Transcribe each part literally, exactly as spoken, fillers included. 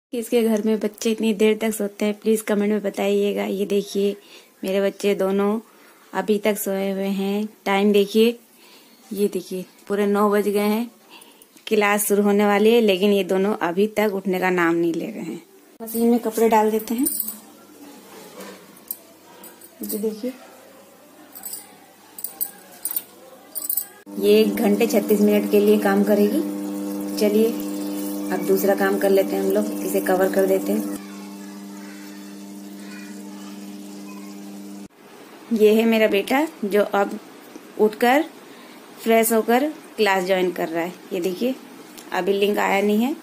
किसके घर में बच्चे इतनी देर तक सोते हैं, प्लीज कमेंट में बताइएगा। ये देखिए मेरे बच्चे दोनों अभी तक सोए हुए हैं। टाइम देखिए, ये देखिए पूरे नौ बज गए हैं। क्लास शुरू होने वाली है लेकिन ये दोनों अभी तक उठने का नाम नहीं ले रहे हैं। मशीन में कपड़े डाल देते हैं। ये देखिए ये एक घंटे छत्तीस मिनट के लिए काम करेगी। चलिए अब दूसरा काम कर लेते हैं हम लोग, इसे कवर कर देते हैं। ये है मेरा बेटा जो अब उठकर फ्रेश होकर क्लास ज्वाइन कर रहा है। ये देखिए अभी लिंक आया नहीं है।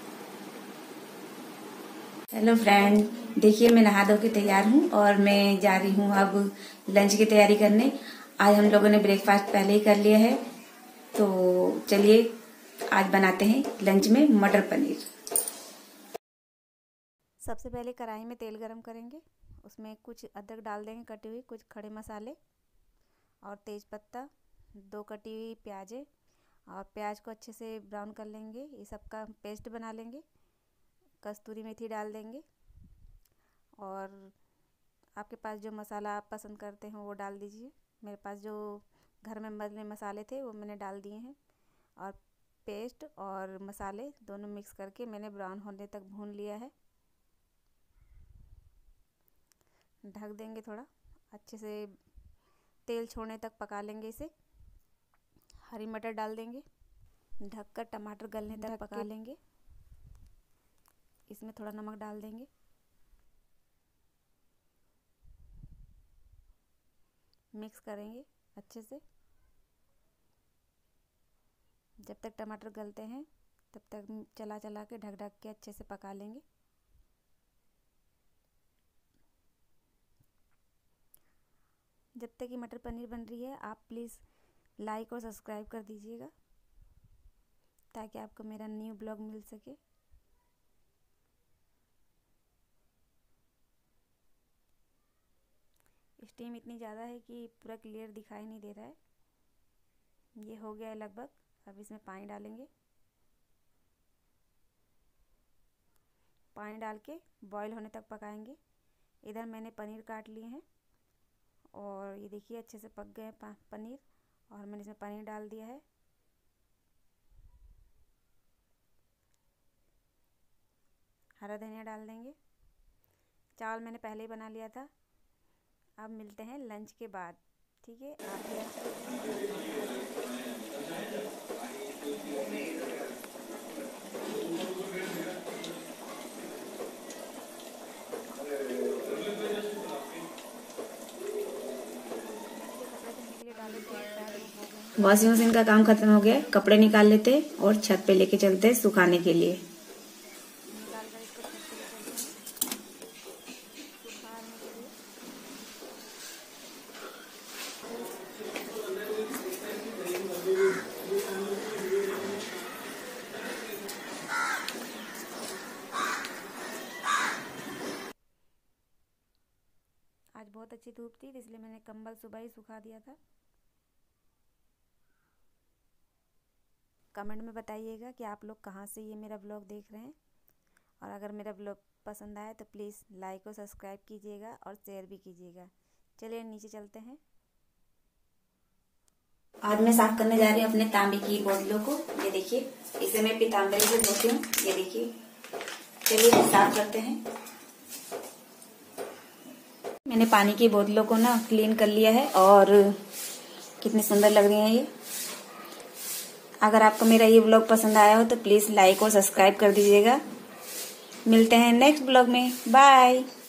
हेलो फ्रेंड, देखिए मैं नहा धो के तैयार हूँ और मैं जा रही हूँ अब लंच की तैयारी करने। आज हम लोगों ने ब्रेकफास्ट पहले ही कर लिया है, तो चलिए आज बनाते हैं लंच में मटर पनीर। सबसे पहले कढ़ाई में तेल गरम करेंगे, उसमें कुछ अदरक डाल देंगे कटी हुई, कुछ खड़े मसाले और तेज पत्ता, दो कटी हुई प्याजे, और प्याज को अच्छे से ब्राउन कर लेंगे। ये सब का पेस्ट बना लेंगे। कस्तूरी मेथी डाल देंगे और आपके पास जो मसाला आप पसंद करते हैं वो डाल दीजिए। मेरे पास जो घर में बने मसाले थे वो मैंने डाल दिए हैं और पेस्ट और मसाले दोनों मिक्स करके मैंने ब्राउन होने तक भून लिया है। ढक देंगे, थोड़ा अच्छे से तेल छोड़ने तक पका लेंगे इसे। हरी मटर डाल देंगे, ढककर टमाटर गलने तक पका लेंगे। इसमें थोड़ा नमक डाल देंगे। मिक्स करेंगे अच्छे से। जब तक टमाटर गलते हैं तब तक चला चला के ढक ढक के अच्छे से पका लेंगे। जब तक कि मटर पनीर बन रही है आप प्लीज़ लाइक और सब्सक्राइब कर दीजिएगा ताकि आपको मेरा न्यू ब्लॉग मिल सके। स्टीम इतनी ज़्यादा है कि पूरा क्लियर दिखाई नहीं दे रहा है। ये हो गया है लगभग। अब इसमें पानी डालेंगे। पानी डाल के बॉईल होने तक पकाएंगे। इधर मैंने पनीर काट लिए हैं और ये देखिए अच्छे से पक गए हैं पनीर, और मैंने इसमें पनीर डाल दिया है। हरा धनिया डाल देंगे। चावल मैंने पहले ही बना लिया था। अब मिलते हैं लंच के बाद, ठीक है? आप लंच वॉशिंग मशीन का काम खत्म हो गया। कपड़े निकाल लेते और छत पे लेके चलते सुखाने के लिए। आज बहुत अच्छी धूप थी इसलिए मैंने कंबल सुबह ही सुखा दिया था। कमेंट में बताइएगा कि आप लोग कहाँ से ये मेरा ब्लॉग देख रहे हैं, और अगर मेरा ब्लॉग पसंद आए तो प्लीज़ लाइक और सब्सक्राइब कीजिएगा और शेयर भी कीजिएगा। चलिए नीचे चलते हैं। आज मैं साफ करने जा रही हूँ अपने तांबे की बोतलों को। ये देखिए इसे मैं पीताम्बरी से धोती हूँ। ये देखिए, चलिए साफ करते हैं। मैंने पानी की बोतलों को ना क्लीन कर लिया है और कितनी सुंदर लग रही हैं ये। अगर आपको मेरा ये ब्लॉग पसंद आया हो तो प्लीज़ लाइक और सब्सक्राइब कर दीजिएगा। मिलते हैं नेक्स्ट ब्लॉग में। बाय।